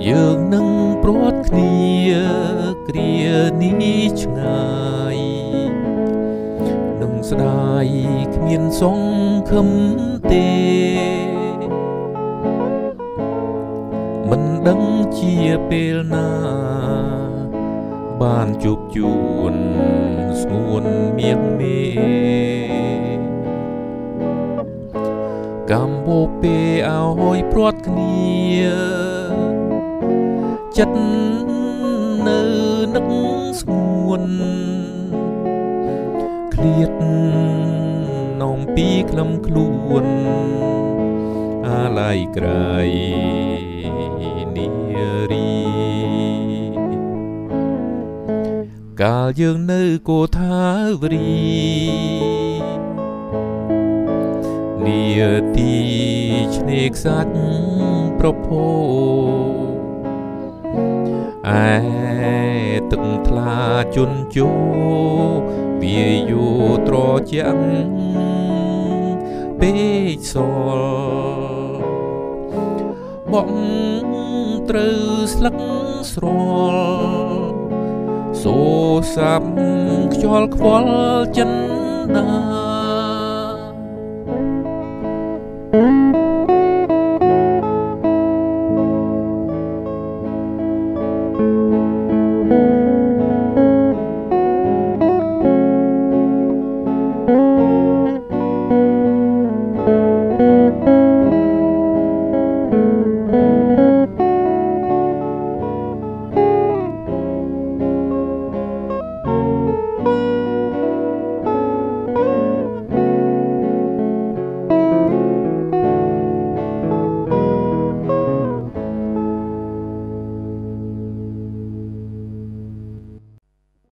យើងនឹងព្រាត់គ្នាគ្រានេះឆ្ងាយនឹងស្ដាយគ្មានសង្ឃឹមទេមិនដឹងជាពេលណាបានជួបជួនស្ងួនមៀងមេកំបោពេលឲ្យព្រាត់គ្នាចិត្តនៅនឹកស្ងួនឃ្លាតនំពីក្លំខ្លួនអាឡ័យក្រៃនារីកាលយើងនៅគោថាវរីនាទីឆ្នេរខ្សាច់ប្រភោឯទឹកថ្លាជន់ជោវាយោត្រជាំងពេកសល់បងត្រូវស្លឹកស្រល់សូសាប់ខ្យល់ខ្វល់ចិនដា